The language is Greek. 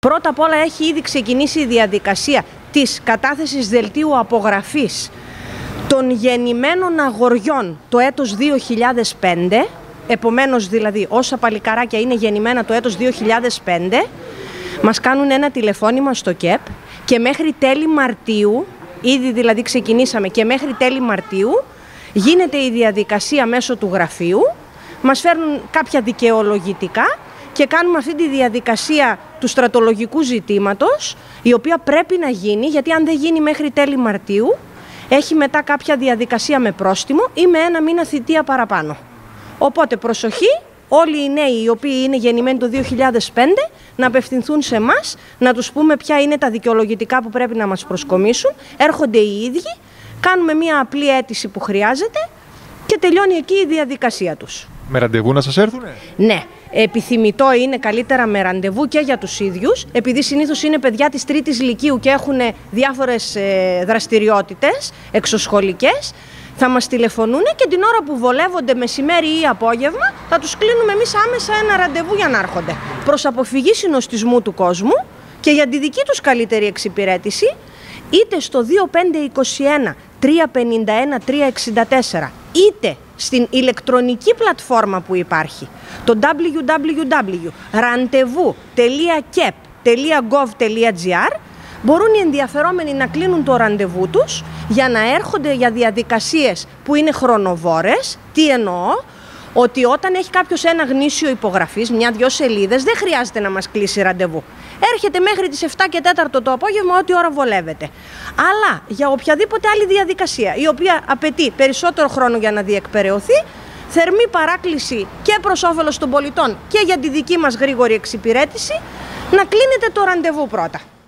Πρώτα απ' όλα έχει ήδη ξεκινήσει η διαδικασία της κατάθεσης δελτίου απογραφής των γεννημένων αγοριών το έτος 2005, επομένως δηλαδή όσα παλικαράκια είναι γεννημένα το έτος 2005, μας κάνουν ένα τηλεφώνημα στο ΚΕΠ και μέχρι τέλη Μαρτίου, ήδη δηλαδή ξεκινήσαμε και μέχρι τέλη Μαρτίου, γίνεται η διαδικασία μέσω του γραφείου, μας φέρνουν κάποια δικαιολογητικά και κάνουμε αυτή τη διαδικασία του στρατολογικού ζητήματος, η οποία πρέπει να γίνει, γιατί αν δεν γίνει μέχρι τέλη Μαρτίου, έχει μετά κάποια διαδικασία με πρόστιμο ή με 1 μήνα θητεία παραπάνω. Οπότε προσοχή, όλοι οι νέοι οι οποίοι είναι γεννημένοι το 2005 να απευθυνθούν σε εμάς, να τους πούμε ποια είναι τα δικαιολογητικά που πρέπει να μας προσκομίσουν, έρχονται οι ίδιοι, κάνουμε μια απλή αίτηση που χρειάζεται και τελειώνει εκεί η διαδικασία τους. Με ραντεβού να σας έρθουνε? Ναι, επιθυμητό είναι καλύτερα με ραντεβού και για τους ίδιους, επειδή συνήθως είναι παιδιά της 3ης Λυκείου και έχουν διάφορες δραστηριότητες εξωσχολικές. Θα μας τηλεφωνούν και την ώρα που βολεύονται μεσημέρι ή απόγευμα θα τους κλείνουμε εμείς άμεσα ένα ραντεβού για να έρχονται. Προς αποφυγή συνοστισμού του κόσμου και για τη δική τους καλύτερη εξυπηρέτηση, είτε στο 2521 351 364 είτε στην ηλεκτρονική πλατφόρμα που υπάρχει, το www.randevu.kep.gov.gr, μπορούν οι ενδιαφερόμενοι να κλείνουν το ραντεβού τους για να έρχονται για διαδικασίες που είναι χρονοβόρες. Τι εννοώ? Ότι όταν έχει κάποιος ένα γνήσιο υπογραφής, 1-2 σελίδες, δεν χρειάζεται να μας κλείσει ραντεβού. Έρχεται μέχρι τις 7 και 4 το απόγευμα, ό,τι ώρα βολεύεται. Αλλά για οποιαδήποτε άλλη διαδικασία, η οποία απαιτεί περισσότερο χρόνο για να διεκπεραιωθεί, θερμή παράκληση και προς όφελος των πολιτών και για τη δική μας γρήγορη εξυπηρέτηση, να κλείνετε το ραντεβού πρώτα.